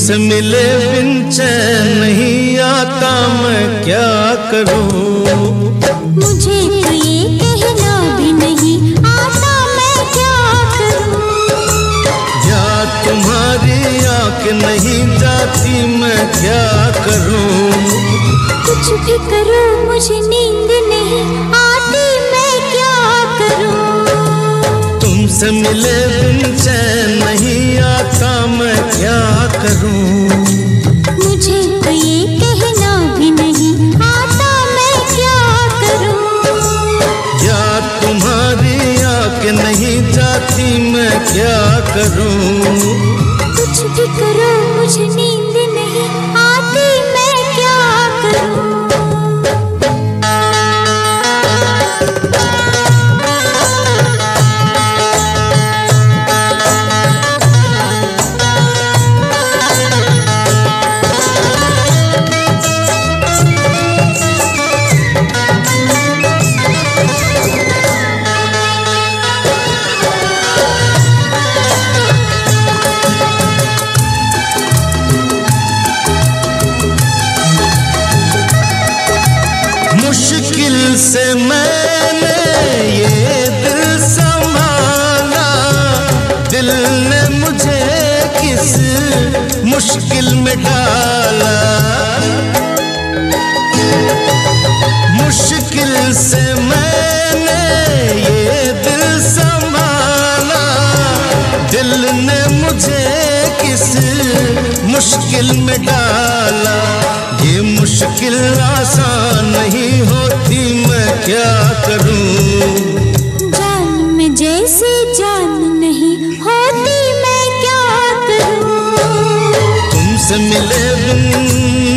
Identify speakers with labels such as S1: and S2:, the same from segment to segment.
S1: तुमसे मिले बिन चैन नहीं आता, मैं क्या करूं?
S2: मुझे तो ये कहना भी नहीं आता, मैं क्या करूं?
S1: याद तुम्हारी आंख नहीं जाती, मैं क्या करूं?
S2: कुछ भी करूं मुझे नींद नहीं आती, मैं क्या करूं?
S1: तुमसे मिले बिन चैन नहीं आता, मैं क्या करूं?
S2: मुझे तो ये कहना भी नहीं आता, मैं क्या करूं?
S1: याद तुम्हारी आंख नहीं जाती, मैं क्या करूं?
S2: कुछ भी करूं मुझे नींद नहीं आती, मैं क्या करूं?
S1: मुश्किल से मैंने ये दिल संभाला, दिल ने मुझे किस मुश्किल में डाला। मुश्किल से मैंने ये दिल संभाला, दिल ने मुझे किस मुश्किल में डाला। ये मुश्किल आसान नहीं होती, मैं क्या करूं?
S2: जान में जैसे जान नहीं होती, मैं क्या करूं?
S1: तुमसे मिले बिन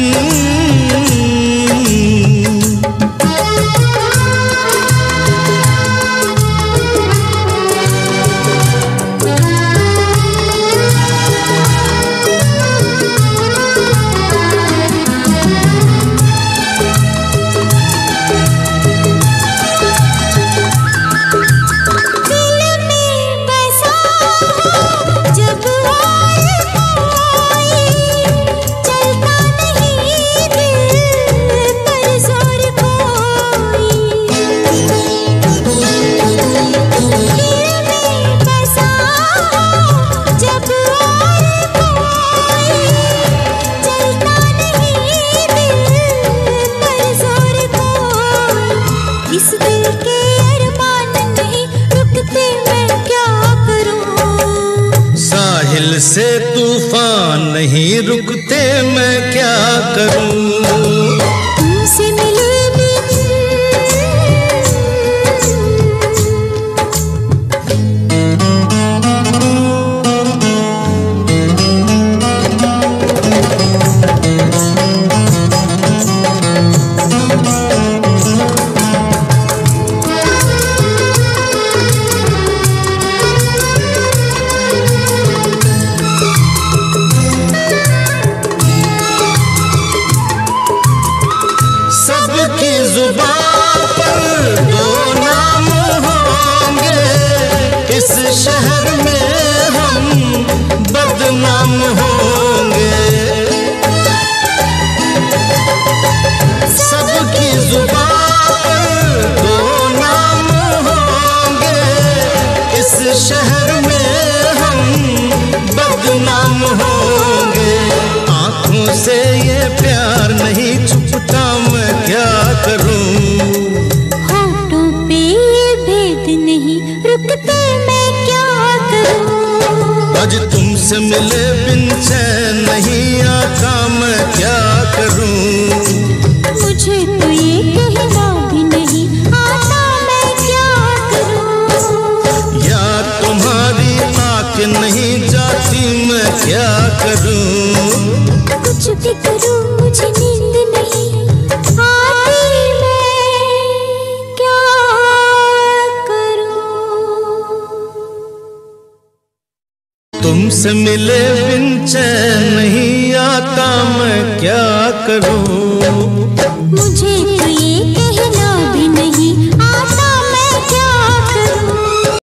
S1: साहिल से तूफान नहीं रुकते, मैं क्या करूं?
S2: तुमसे मिले
S1: सबकी जुबान पर दो नाम होंगे, इस शहर में हम बदनाम होंगे। सबकी जुबान पर दो नाम होंगे, इस शहर में हम बदनाम होंगे। आंखों से ये प्यार नहीं छुपता, मैं क्या करूं?
S2: होठों पे ये भेद नहीं रुकते, मैं क्या करूं?
S1: आज तुमसे मिले बिन चैन नहीं आता, मैं क्या करूं?
S2: मुझे तो ये कहना भी नहीं आता, मैं क्या करूं?
S1: याद तुम्हारी आंख नहीं जाती, मैं क्या करूं?
S2: कुछ भी करूं मुझे नींद नहीं आती, मैं क्या करूं?
S1: तुमसे मिले बिन चैन नहीं आता, मैं क्या करूं?